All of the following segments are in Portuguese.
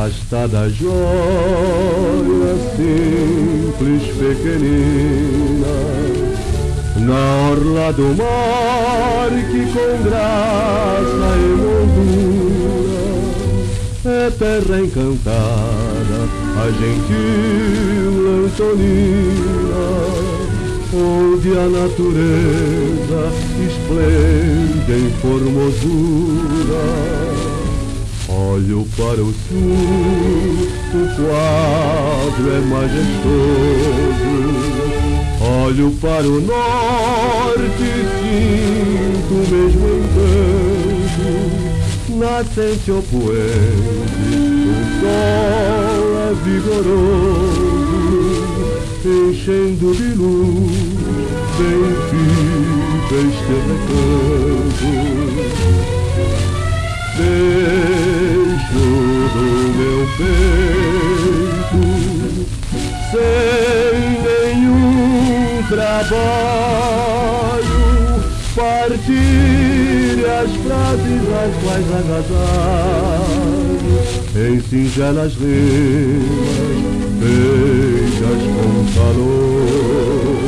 Afastada joia, simples, pequenina, na orla do mar que com graça e moldura é terra encantada, a gentil Antonina, onde a natureza esplende em formosura. Olho para o sul, o quadro é majestoso. Olho para o norte, sinto o mesmo encanto. Nascente ou poente, o sol é vigoroso, enchendo de luz bem viva este recanto. Beijo do meu peito, sem nenhum trabalho, partilhe as frases as quais agasalho, em singelas rimas, feitas com calor,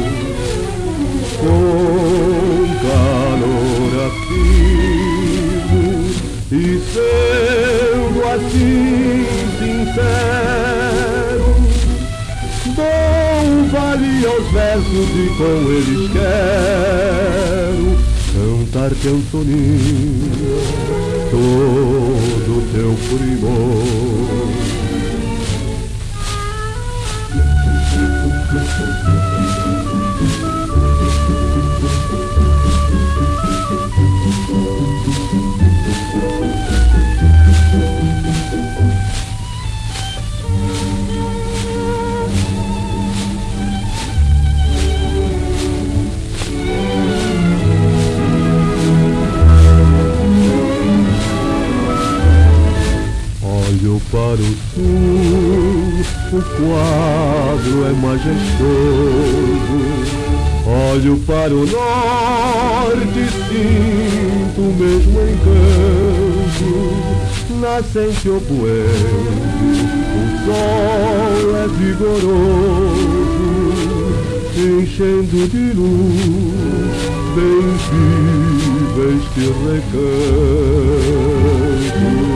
afirmo. E sendo assim sincero, dou vale aos versos e com eles quero cantar-te, Antonina, todo o teu primor. Olho para o sul, o quadro é majestoso. Olho para o norte, sinto o mesmo encanto. Nascente ou poente, o sol é vigoroso, enchendo de luz bem viva este recanto.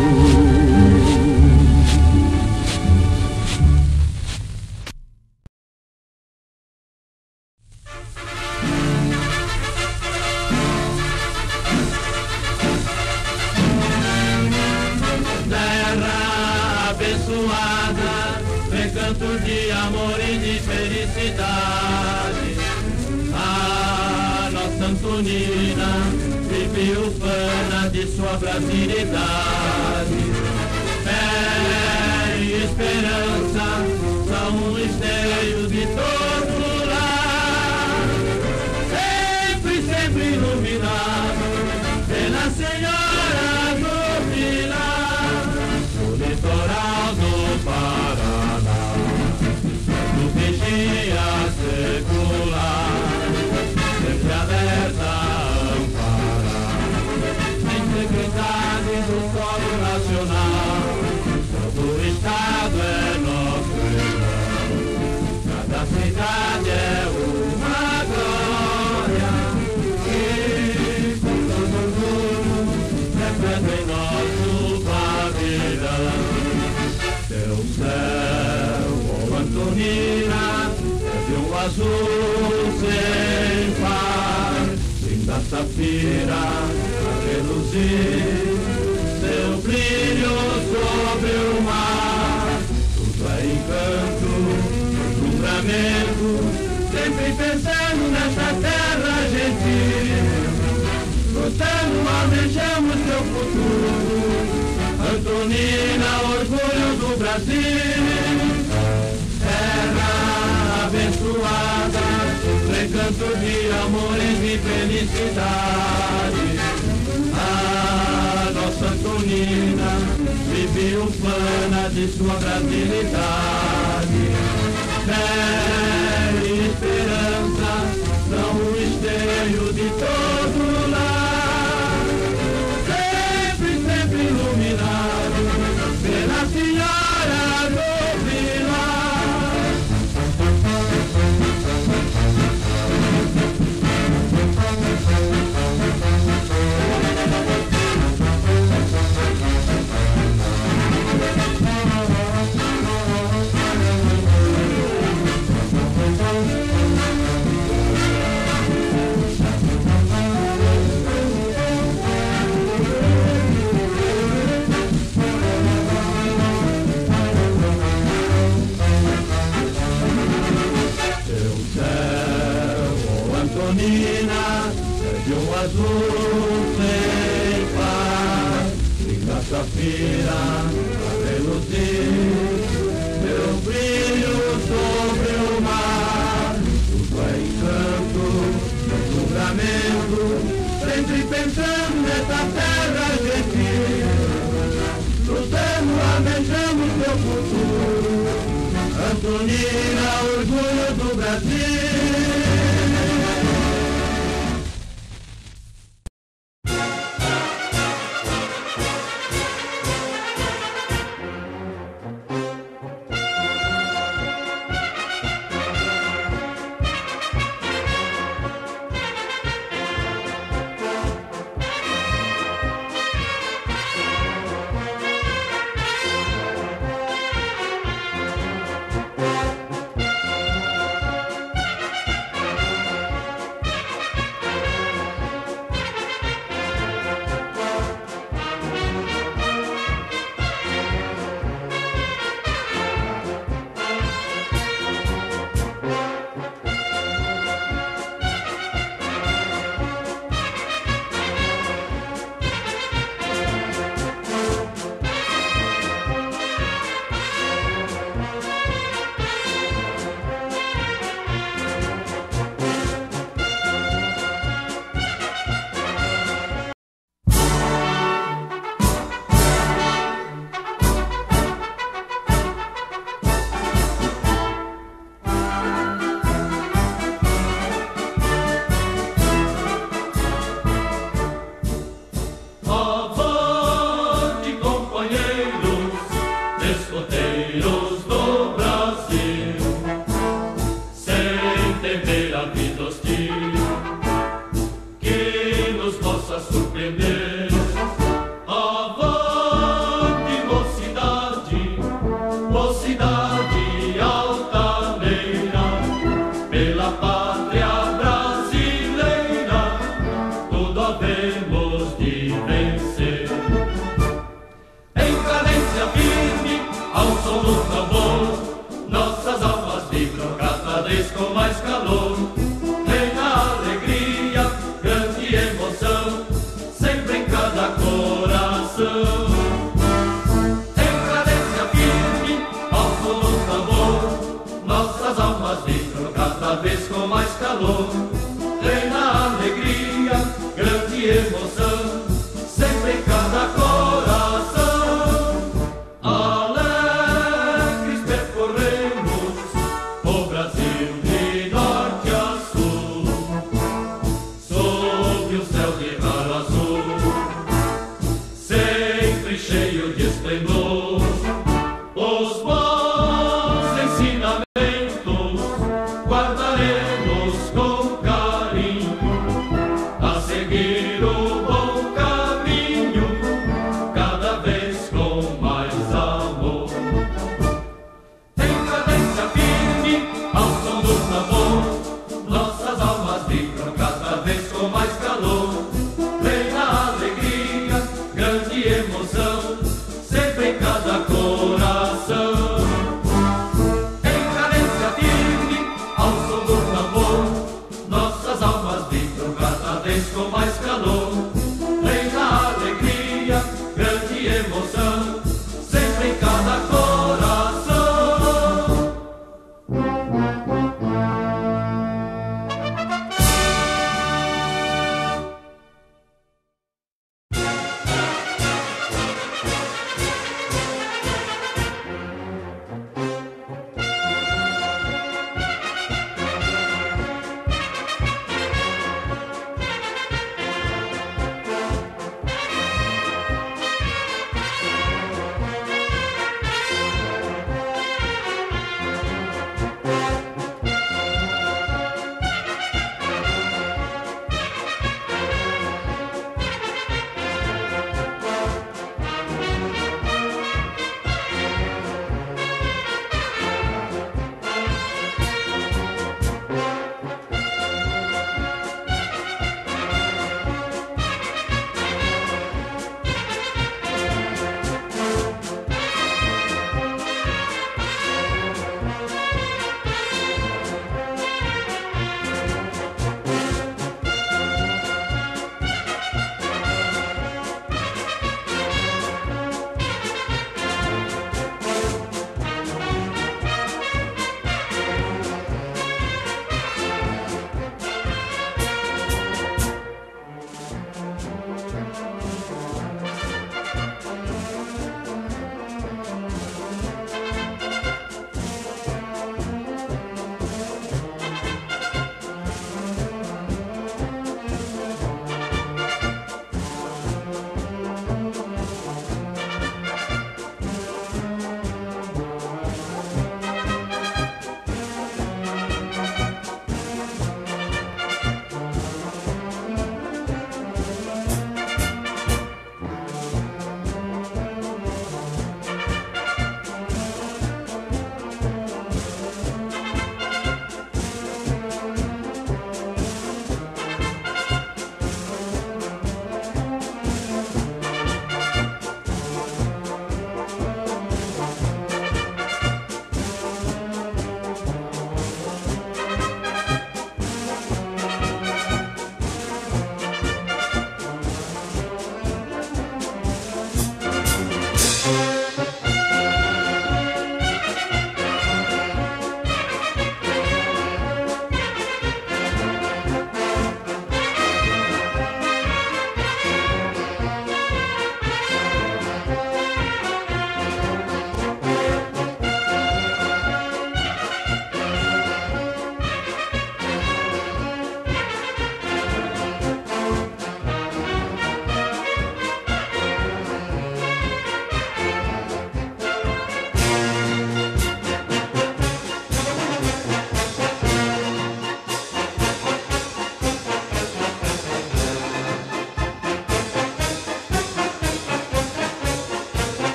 Recanto de amor e de felicidade, a nossa Antonina vive ufana de sua brasilidade. Fé e esperança são o esteio de todo lar, sempre, sempre iluminado pela Senhora do Pilar, no litoral do Paraná, do vigia secular, sempre alerta a amparar a integridade do solo nacional. Todo o estado é nosso irmão, cada cidade é uma glória, e com todo orgulho reflete em nosso pavilhão. Teu céu, ó Antonina, é de um azul sem par, linda safira a reluzir, seu brilho sobre o mar. Tudo é encanto, deslumbramento, sempre pensando nesta terra gentil, lutando, almejamos teu futuro. Antonina, orgulho do Brasil, terra abençoada, recanto de amores e felicidade. A nossa Antonina vive ufana de sua brasilidade. Fé e esperança são o esteio de todo lar, sempre, sempre iluminado pela Senhora de um azul sem par, linda safira a reluzir, meu brilho sobre o mar, tudo é encanto, julgamento, sempre pensando nessa terra gentil, lutando, almejamos meu futuro, Antonina, orgulho do Brasil. Nossas almas vibram cada vez com mais calor.